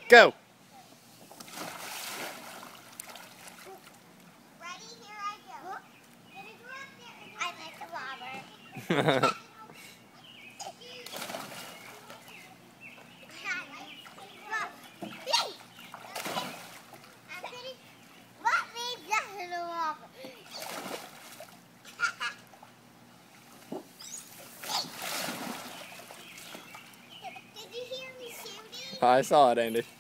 Go. Ready? Here I go. I like the robber. Did you hear me shooting? I saw it, Andy.